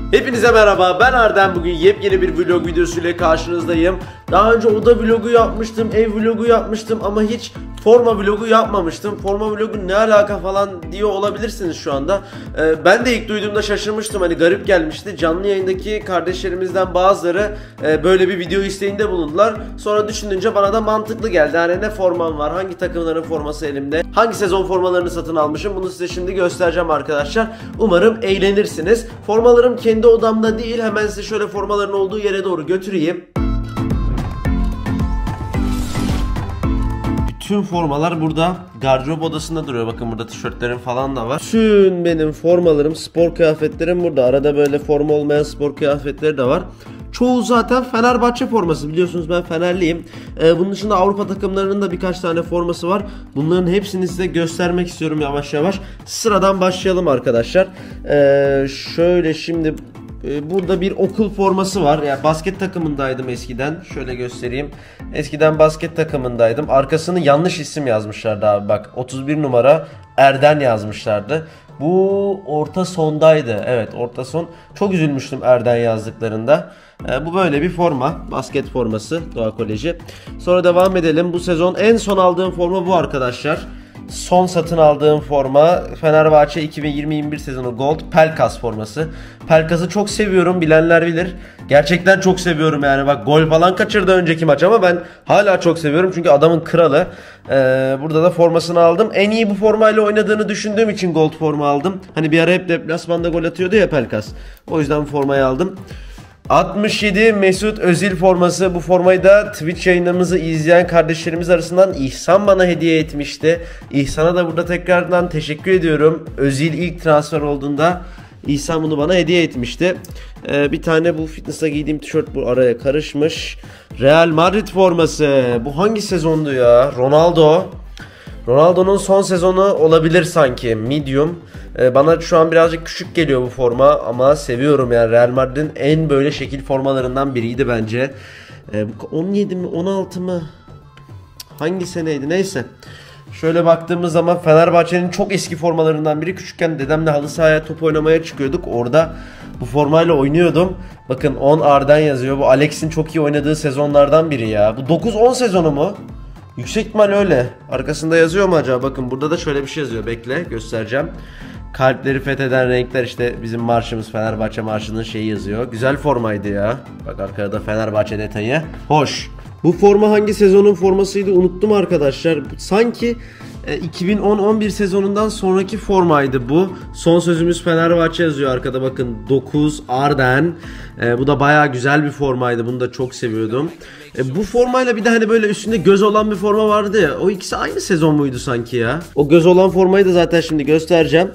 Hepinize merhaba, ben Arden. Bugün yepyeni bir vlog videosuyla karşınızdayım. Daha önce oda vlogu yapmıştım, ev vlogu yapmıştım ama hiç forma vlogu yapmamıştım. Forma vlogu ne alaka falan diyor olabilirsiniz şu anda. Ben de ilk duyduğumda şaşırmıştım, hani garip gelmişti. Canlı yayındaki kardeşlerimizden bazıları böyle bir video isteğinde bulundular. Sonra düşününce bana da mantıklı geldi. Hani ne formam var, hangi takımların forması elimde, hangi sezon formalarını satın almışım, bunu size şimdi göstereceğim arkadaşlar. Umarım eğlenirsiniz. Formalarım kendi odamda değil, hemen size şöyle formaların olduğu yere doğru götüreyim. Tüm formalar burada gardırop odasında duruyor. Bakın burada tişörtlerim falan da var. Tüm benim formalarım, spor kıyafetlerim burada. Arada böyle forma olmayan spor kıyafetleri de var. Çoğu zaten Fenerbahçe forması. Biliyorsunuz ben Fenerliyim. Bunun dışında Avrupa takımlarının da birkaç tane forması var. Bunların hepsini size göstermek istiyorum yavaş yavaş. Sıradan başlayalım arkadaşlar. Şöyle şimdi... Burada bir okul forması var. Yani basket takımındaydım eskiden. Şöyle göstereyim. Eskiden basket takımındaydım. Arkasını yanlış isim yazmışlardı abi. Bak 31 numara Erden yazmışlardı. Bu orta sondaydı. Evet, orta son. Çok üzülmüştüm Erden yazdıklarında. Bu böyle bir forma. Basket forması. Doğa Koleji. Sonra devam edelim. Bu sezon en son aldığım forma bu arkadaşlar. Son satın aldığım forma Fenerbahçe 2020-21 sezonu Gold Pelkas forması. Pelkas'ı çok seviyorum, bilenler bilir. Gerçekten çok seviyorum yani. Bak gol falan kaçırdı önceki maç ama ben hala çok seviyorum çünkü adamın kralı. Burada da formasını aldım. En iyi bu formayla oynadığını düşündüğüm için Gold forma aldım. Hani bir ara hep deplasmanda gol atıyordu ya Pelkas. O yüzden bu formayı aldım. 67 Mesut Özil forması. Bu formayı da Twitch yayınlarımızı izleyen kardeşlerimiz arasından İhsan bana hediye etmişti. İhsan'a da burada tekrardan teşekkür ediyorum. Özil ilk transfer olduğunda İhsan bunu bana hediye etmişti. Bir tane bu fitness'a giydiğim tişört bu araya karışmış. Real Madrid forması. Bu hangi sezondu ya? Ronaldo'nun son sezonu olabilir sanki. Medium. Bana şu an birazcık küçük geliyor bu forma ama seviyorum yani. Real Madrid'in en böyle şekil formalarından biriydi bence. 17 mi 16 mı? Hangi seneydi? Neyse. Şöyle baktığımız zaman Fenerbahçe'nin çok eski formalarından biri. Küçükken dedemle halı sahaya top oynamaya çıkıyorduk. Orada bu formayla oynuyordum. Bakın 10 Arden yazıyor. Bu Alex'in çok iyi oynadığı sezonlardan biri ya. Bu 9-10 sezonu mu? Yüksek ihtimal öyle. Arkasında yazıyor mu acaba? Bakın burada da şöyle bir şey yazıyor. Bekle göstereceğim. Kalpleri fetheden renkler, işte bizim marşımız, Fenerbahçe marşının şeyi yazıyor. Güzel formaydı ya. Bak arkada da Fenerbahçe detayı. Hoş. Bu forma hangi sezonun formasıydı unuttum arkadaşlar. Sanki 2010-11 sezonundan sonraki formaydı bu. Son sözümüz Fenerbahçe yazıyor arkada, bakın 9 Arden. Bu da bayağı güzel bir formaydı. Bunu da çok seviyordum. Bu formayla bir de hani böyle üstünde göz olan bir forma vardı ya. O ikisi aynı sezon muydu sanki ya? O göz olan formayı da zaten şimdi göstereceğim.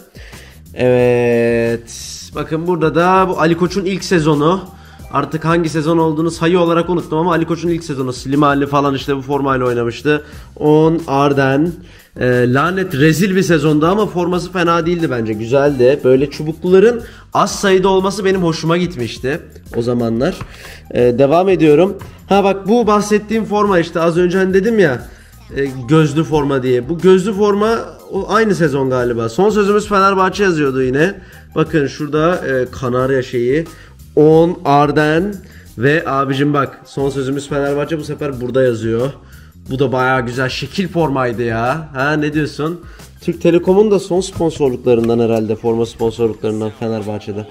Evet. Bakın burada da bu Ali Koç'un ilk sezonu. Artık hangi sezon olduğunu sayı olarak unuttum ama Ali Koç'un ilk sezonu. Slimani falan işte bu formayla oynamıştı. 10 Arden. Lanet rezil bir sezondu ama forması fena değildi bence. Güzeldi. Böyle çubukluların az sayıda olması benim hoşuma gitmişti o zamanlar. Devam ediyorum. Ha bak bu bahsettiğim forma işte az önce hani dedim ya gözlü forma diye. Bu gözlü forma o aynı sezon galiba. Son sözümüz Fenerbahçe yazıyordu yine. Bakın şurada Kanarya şeyi. 10 Arden ve abicim bak son sözümüz Fenerbahçe bu sefer burada yazıyor. Bu da bayağı güzel şekil formaydı ya. Ha ne diyorsun? Türk Telekom'un da son sponsorluklarından herhalde, forma sponsorluklarından Fenerbahçe'de.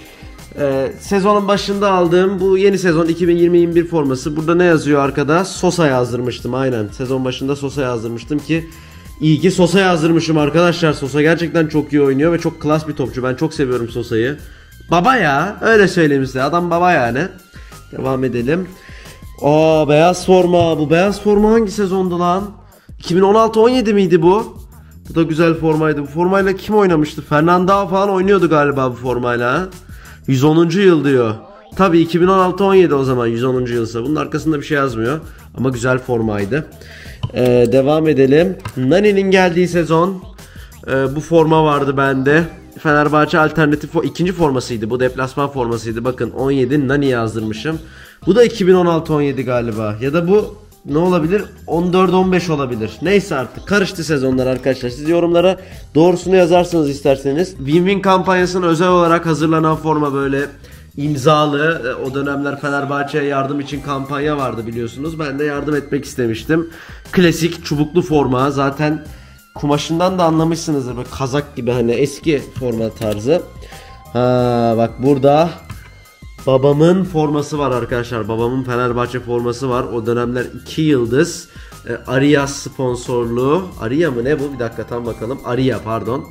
Sezonun başında aldığım bu yeni sezon 2020-21 forması. Burada ne yazıyor arkada? Sosa yazdırmıştım aynen. Sezon başında Sosa yazdırmıştım ki iyi ki Sosa yazdırmışım arkadaşlar. Sosa gerçekten çok iyi oynuyor ve çok klas bir topçu. Ben çok seviyorum Sosa'yı. Baba ya, öyle söyleyeyim size. Adam baba yani. Devam edelim. Beyaz forma. Bu beyaz forma hangi sezondu lan? 2016-17 miydi bu? Bu da güzel formaydı. Bu formayla kim oynamıştı? Fernando falan oynuyordu galiba bu formayla. 110. yıl diyor. Tabii 2016-17 o zaman 110. yılsa. Bunun arkasında bir şey yazmıyor. Ama güzel formaydı. Devam edelim. Nani'nin geldiği sezon. Bu forma vardı bende. Fenerbahçe alternatif ikinci formasıydı. Bu deplasman formasıydı. Bakın 17 Nani yazdırmışım. Bu da 2016-17 galiba. Ya da bu ne olabilir? 14-15 olabilir. Neyse artık karıştı sezonlar arkadaşlar. Siz yorumlara doğrusunu yazarsınız isterseniz. Win-win kampanyasına özel olarak hazırlanan forma böyle imzalı. O dönemler Fenerbahçe'ye yardım için kampanya vardı biliyorsunuz. Ben de yardım etmek istemiştim. Klasik çubuklu forma. Zaten kumaşından da anlamışsınızdır. Böyle kazak gibi hani eski forma tarzı. Ha, bak burada babamın forması var arkadaşlar. Babamın Fenerbahçe forması var. O dönemler 2 yıldız. Arias sponsorluğu. Aria mı ne bu? Bir dakika tam bakalım. Aria pardon.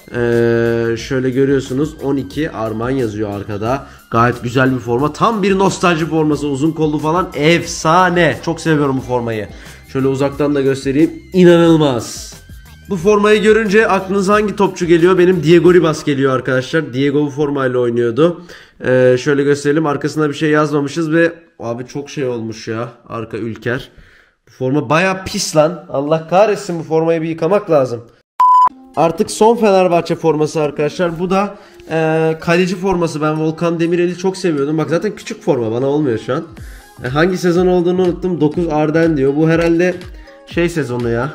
Şöyle görüyorsunuz 12 Arman yazıyor arkada. Gayet güzel bir forma. Tam bir nostalji forması. Uzun kollu falan. Efsane. Çok seviyorum bu formayı. Şöyle uzaktan da göstereyim. İnanılmaz. Bu formayı görünce aklınıza hangi topçu geliyor? Benim Diego Ribas geliyor arkadaşlar. Diego bu formayla oynuyordu. Şöyle gösterelim. Arkasına bir şey yazmamışız ve abi çok şey olmuş ya. Arka ülker. Bu forma baya pis lan. Allah kahretsin, bu formayı bir yıkamak lazım. Artık son Fenerbahçe forması arkadaşlar. Bu da kaleci forması. Ben Volkan Demirel'i çok seviyordum. Bak zaten küçük forma, bana olmuyor şu an. Hangi sezon olduğunu unuttum. 9 Arden diyor. Bu herhalde şey sezonu ya.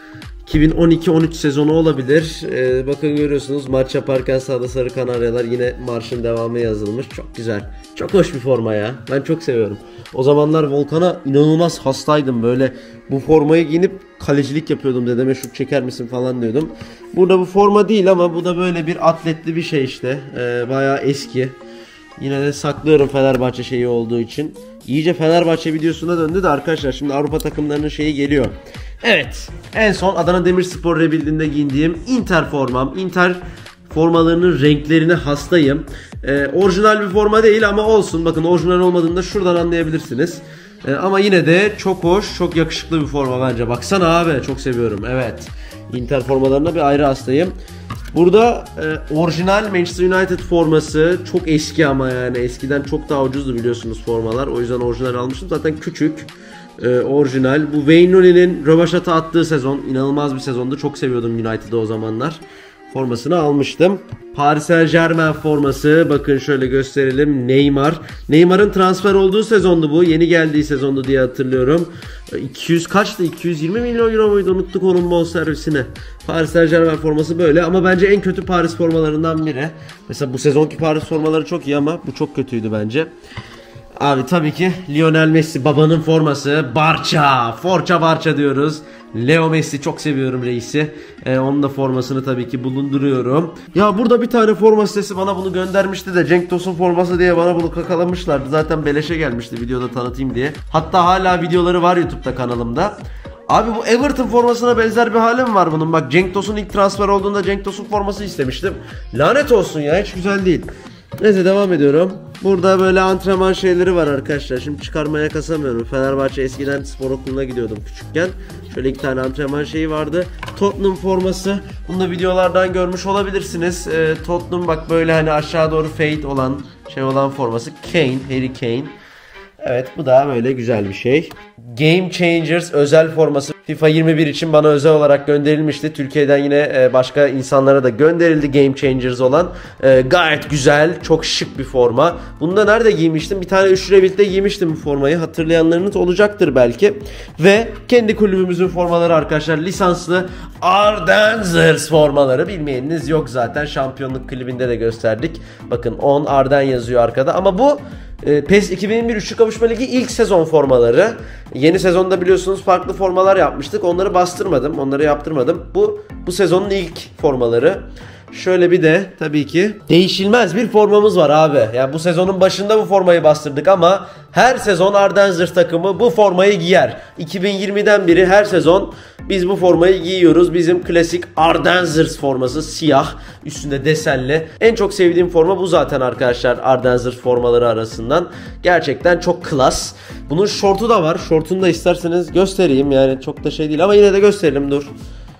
2012-13 sezonu olabilir. Bakın görüyorsunuz maç yaparken sağda sarı kanaryalar, yine marşın devamı yazılmış. Çok güzel. Çok hoş bir forma ya. Ben çok seviyorum. O zamanlar Volkan'a inanılmaz hastaydım. Böyle bu formayı giyinip kalecilik yapıyordum. Dedeme şut çeker misin falan diyordum. Burada bu forma değil ama bu da böyle bir atletli bir şey işte. Bayağı eski. Yine de saklıyorum Fenerbahçe şeyi olduğu için. İyice Fenerbahçe videosuna döndü de arkadaşlar, şimdi Avrupa takımlarının şeyi geliyor. Evet, en son Adana Demirspor Rebuild'inde giyindiğim Inter formam. Inter formalarının renklerine hastayım. Orijinal bir forma değil ama olsun. Bakın orijinal olmadığını da şuradan anlayabilirsiniz. Ama yine de çok hoş, çok yakışıklı bir forma bence. Baksana abi, çok seviyorum. Evet, Inter formalarına bir ayrı hastayım. Burada orijinal Manchester United forması, çok eski ama yani eskiden çok daha ucuzdu biliyorsunuz formalar. O yüzden orijinal almıştım. Zaten küçük. Orijinal. Bu Wayne Rooney'nin rövaşata attığı sezon inanılmaz bir sezondu. Çok seviyordum United'ı o zamanlar. Formasını almıştım. Paris Saint-Germain forması. Bakın şöyle gösterelim. Neymar. Neymar'ın transfer olduğu sezondu bu. Yeni geldiği sezondu diye hatırlıyorum. 200 kaçtı? 220 milyon euro muydu? Unuttuk onun bonservisini. Paris Saint-Germain forması böyle ama bence en kötü Paris formalarından biri. Mesela bu sezonki Paris formaları çok iyi ama bu çok kötüydü bence. Abi tabii ki Lionel Messi, babanın forması. Barça, Força Barça diyoruz. Leo Messi, çok seviyorum reisi. Onun da formasını tabii ki bulunduruyorum. Ya burada bir tane forma sitesi bana bunu göndermişti de, Cenk Tosun forması diye bana bunu kakalamışlardı. Zaten beleşe gelmişti videoda tanıtayım diye. Hatta hala videoları var YouTube'da kanalımda. Abi bu Everton formasına benzer bir halim var bunun. Bak Cenk Tosun ilk transfer olduğunda Cenk Tosun forması istemiştim. Lanet olsun ya, hiç güzel değil. Neyse devam ediyorum. Burada böyle antrenman şeyleri var arkadaşlar. Şimdi çıkarmaya kasamıyorum. Fenerbahçe eskiden spor okuluna gidiyordum küçükken. Şöyle 2 tane antrenman şeyi vardı. Tottenham forması. Bunu da videolardan görmüş olabilirsiniz. Tottenham bak böyle hani aşağı doğru fade olan şey olan forması. Kane, Harry Kane. Evet, bu da böyle güzel bir şey. Game Changers özel forması FIFA 21 için bana özel olarak gönderilmişti. Türkiye'den yine başka insanlara da gönderildi Game Changers olan. Gayet güzel, çok şık bir forma. Bunu da nerede giymiştim? Bir tane 3 Rebuild'de giymiştim bu formayı. Hatırlayanlarınız olacaktır belki. Ve kendi kulübümüzün formaları arkadaşlar. Lisanslı Ardenzers formaları. Bilmeyeniniz yok zaten. Şampiyonluk klibinde de gösterdik. Bakın 10 Arden yazıyor arkada. Ama bu PES 2021 Üçlü Kavuşma Ligi ilk sezon formaları. Yeni sezonda biliyorsunuz farklı formalar yapmıştık. Onları bastırmadım, onları yaptırmadım. Bu sezonun ilk formaları. Şöyle bir de tabii ki değişilmez bir formamız var abi. Yani bu sezonun başında bu formayı bastırdık ama her sezon Ardenzers takımı bu formayı giyer. 2020'den beri her sezon biz bu formayı giyiyoruz. Bizim klasik Ardenzers forması, siyah, üstünde desenli. En çok sevdiğim forma bu zaten arkadaşlar, Ardenzers formaları arasından. Gerçekten çok klas. Bunun şortu da var. Şortunu da isterseniz göstereyim. Yani çok da şey değil ama yine de gösterelim, dur.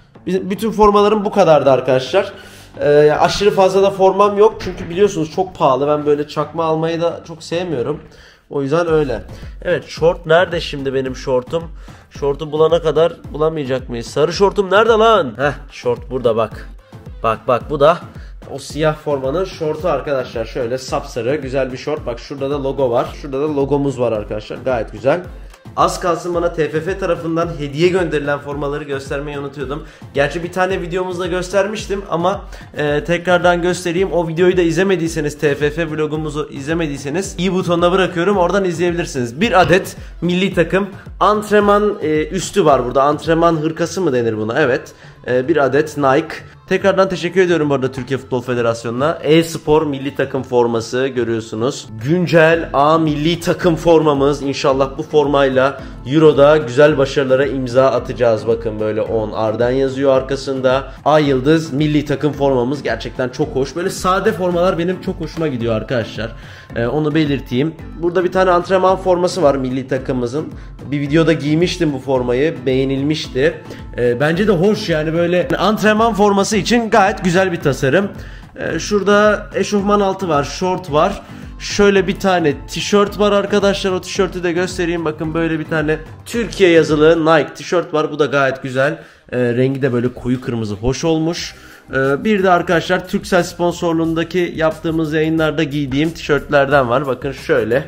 Bütün formalarım bu kadardı arkadaşlar. Aşırı fazla da formam yok çünkü biliyorsunuz çok pahalı. Ben böyle çakma almayı da çok sevmiyorum. O yüzden öyle. Evet, şort nerede şimdi benim şortum? Şortu bulana kadar bulamayacak mıyız? Sarı şortum nerede lan? Heh, şort burada bak. Bak bu da o siyah formanın şortu arkadaşlar. Şöyle sapsarı güzel bir şort. Bak şurada da logo var. Şurada da logomuz var arkadaşlar. Gayet güzel. Az kalsın bana TFF tarafından hediye gönderilen formaları göstermeyi unutuyordum. Gerçi bir tane videomuzda göstermiştim ama tekrardan göstereyim. O videoyu da izlemediyseniz, TFF vlogumuzu izlemediyseniz i butonuna bırakıyorum. Oradan izleyebilirsiniz. Bir adet milli takım antrenman üstü var burada. Antrenman hırkası mı denir buna? Evet. Bir adet Nike. Tekrardan teşekkür ediyorum bu arada Türkiye Futbol Federasyonu'na. E-Spor milli takım forması görüyorsunuz. Güncel A milli takım formamız. İnşallah bu formayla Euro'da güzel başarılara imza atacağız. Bakın böyle 10 Arden yazıyor arkasında. Ay yıldız milli takım formamız gerçekten çok hoş. Böyle sade formalar benim çok hoşuma gidiyor arkadaşlar. Onu belirteyim. Burada bir tane antrenman forması var milli takımımızın. Bir videoda giymiştim bu formayı. Beğenilmişti. Bence de hoş yani, böyle antrenman forması için gayet güzel bir tasarım. Şurada eşofman altı var, şort var. Şöyle bir tane tişört var arkadaşlar. O tişörtü de göstereyim. Bakın böyle bir tane Türkiye yazılı Nike tişört var. Bu da gayet güzel. Rengi de böyle koyu kırmızı, hoş olmuş. Bir de arkadaşlar Turkcell sponsorluğundaki yaptığımız yayınlarda giydiğim tişörtlerden var. Bakın şöyle.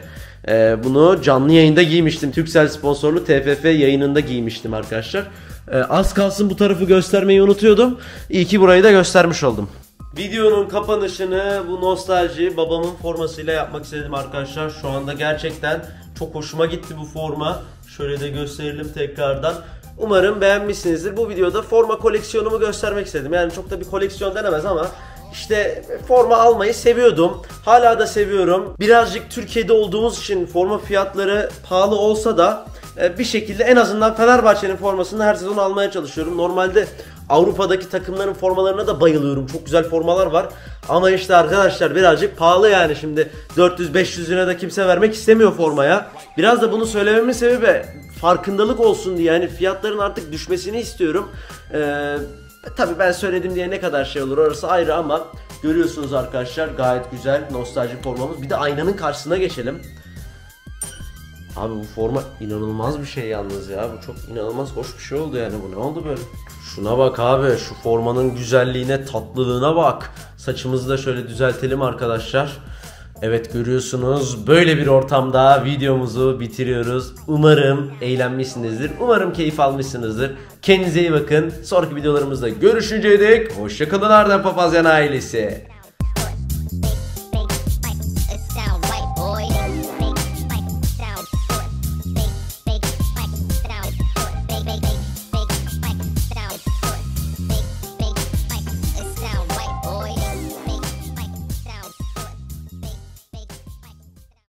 Bunu canlı yayında giymiştim. Turkcell sponsorlu TFF yayınında giymiştim arkadaşlar. Az kalsın bu tarafı göstermeyi unutuyordum. İyi ki burayı da göstermiş oldum. Videonun kapanışını bu nostalji babamın formasıyla yapmak istedim arkadaşlar. Şu anda gerçekten çok hoşuma gitti bu forma. Şöyle de gösterelim tekrardan. Umarım beğenmişsinizdir. Bu videoda forma koleksiyonumu göstermek istedim. Yani çok da bir koleksiyon denemez ama işte forma almayı seviyordum. Hala da seviyorum. Birazcık Türkiye'de olduğumuz için forma fiyatları pahalı olsa da bir şekilde en azından Fenerbahçe'nin formasını her sezon almaya çalışıyorum. Normalde Avrupa'daki takımların formalarına da bayılıyorum. Çok güzel formalar var. Ama işte arkadaşlar birazcık pahalı yani. Şimdi 400-500 lira da kimse vermek istemiyor formaya. Biraz da bunu söylememin sebebi farkındalık olsun diye. Yani fiyatların artık düşmesini istiyorum. Tabii ben söyledim diye ne kadar şey olur orası ayrı ama görüyorsunuz arkadaşlar gayet güzel nostalji formamız. Bir de aynanın karşısına geçelim. Abi bu forma inanılmaz bir şey yalnız ya. Bu çok inanılmaz hoş bir şey oldu yani. Bu ne oldu böyle? Şuna bak abi. Şu formanın güzelliğine, tatlılığına bak. Saçımızı da şöyle düzeltelim arkadaşlar. Evet görüyorsunuz. Böyle bir ortamda videomuzu bitiriyoruz. Umarım eğlenmişsinizdir. Umarım keyif almışsınızdır. Kendinize iyi bakın. Sonraki videolarımızda görüşünceye dek hoşça kalın Arden Papazyan ailesi.